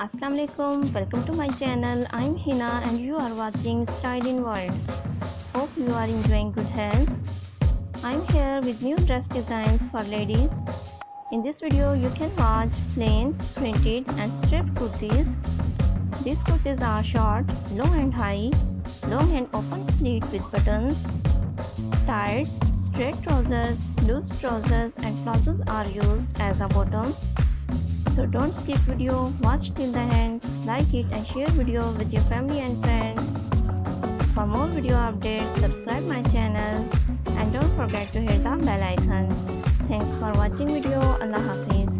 Assalamualaikum, welcome to my channel. I'm Hina and you are watching Style in World. Hope you are enjoying good health. I'm here with new dress designs for ladies. In this video you can watch plain, printed and striped kurtis. These kurtis are short, low and high, long and open sleeve with buttons. Tights, straight trousers, loose trousers and palazzos are used as a bottom. So don't skip video, watch till the end, like it and share video with your family and friends. For more video updates, subscribe my channel and don't forget to hit the bell icon. Thanks for watching video. Allah Hafiz.